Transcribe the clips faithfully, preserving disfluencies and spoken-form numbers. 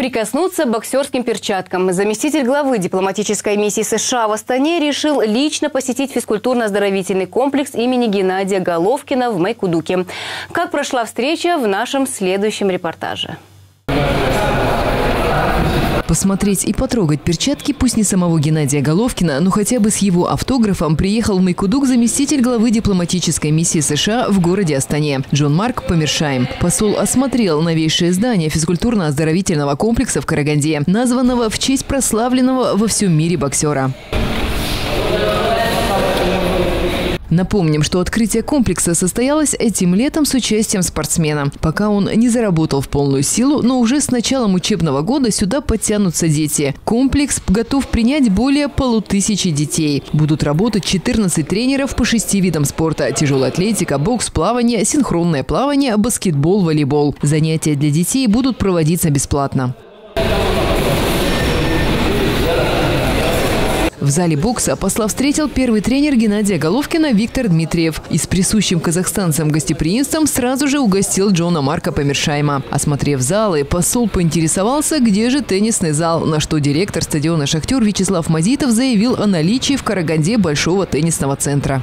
Прикоснуться к боксерским перчаткам. Заместитель главы дипломатической миссии США в Астане решил лично посетить физкультурно-оздоровительный комплекс имени Геннадия Головкина в Майкудуке. Как прошла встреча, в нашем следующем репортаже. Посмотреть и потрогать перчатки, пусть не самого Геннадия Головкина, но хотя бы с его автографом, приехал в Майкудук заместитель главы дипломатической миссии США в городе Астане Джон Марк Помершайм. Посол осмотрел новейшее здание физкультурно-оздоровительного комплекса в Караганде, названного в честь прославленного во всем мире боксера. Напомним, что открытие комплекса состоялось этим летом с участием спортсмена. Пока он не заработал в полную силу, но уже с началом учебного года сюда подтянутся дети. Комплекс готов принять более полутысячи детей. Будут работать четырнадцать тренеров по шести видам спорта: тяжелая атлетика, бокс, плавание, синхронное плавание, баскетбол, волейбол. Занятия для детей будут проводиться бесплатно. В зале бокса посла встретил первый тренер Геннадия Головкина Виктор Дмитриев. И с присущим казахстанцам гостеприимством сразу же угостил Джона Марка Помершайма. Осмотрев залы, посол поинтересовался, где же теннисный зал, на что директор стадиона «Шахтер» Вячеслав Мазитов заявил о наличии в Караганде большого теннисного центра.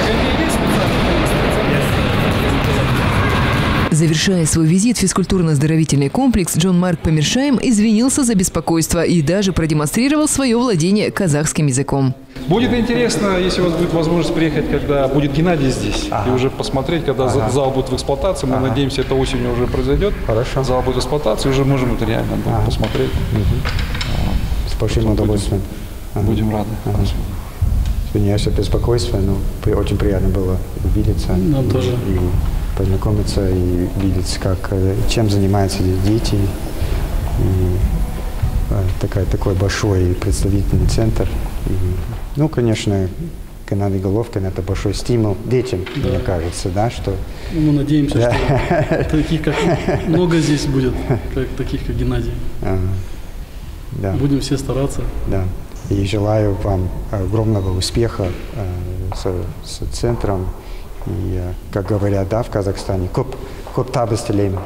Завершая свой визит в физкультурно-оздоровительный комплекс, Джон Марк Помершайм извинился за беспокойство и даже продемонстрировал свое владение казахским языком. Будет интересно, если у вас будет возможность приехать, когда будет Геннадий здесь, ага. и уже посмотреть, когда ага. зал будет в эксплуатации. Мы ага. надеемся, это осенью уже произойдет. Хорошо. Зал будет в эксплуатации, уже можем это реально ага. посмотреть. Угу. С большим удовольствием. Будем, будем рады. Ага. Извиняюсь за беспокойство, но очень приятно было увидеться. Нам тоже. И познакомиться и видеть, как, чем занимаются дети. И такой, такой большой представительный центр. И, ну, конечно, Геннадий Головкин – это большой стимул детям, да. мне кажется, да, что… Мы надеемся, да. что таких, как много здесь будет, как, таких, как Геннадий. А, да. Будем все стараться. Да. И желаю вам огромного успеха э, с, с центром. И, как говорят, да, в Казахстане, коп, коп табыстелейм.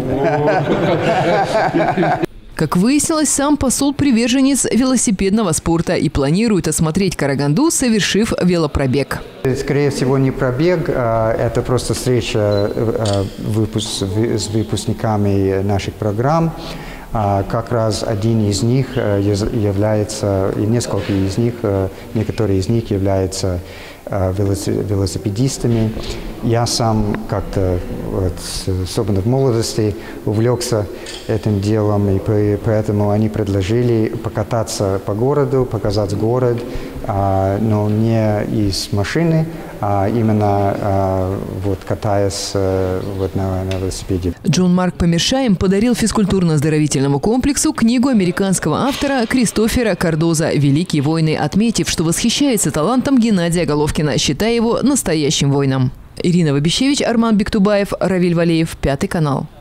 Как выяснилось, сам посол приверженец велосипедного спорта и планирует осмотреть Караганду, совершив велопробег. Скорее всего, не пробег, а это просто встреча выпуск, с выпускниками наших программ. Как раз один из них является, и несколько из них, некоторые из них являются велосипедистами. Я сам как-то, вот, особенно в молодости, увлекся этим делом, и поэтому они предложили покататься по городу, показать город, но не из машины, а именно вот, катаясь вот, на, на велосипеде. Джон Марк Помершайм подарил физкультурно-оздоровительному комплексу книгу американского автора Кристофера Кардоза «Великие войны», отметив, что восхищается талантом Геннадия Головкина, считая его настоящим воином. Ирина Вабищевич, Арман Бектубаев, Равиль Валеев, Пятый канал.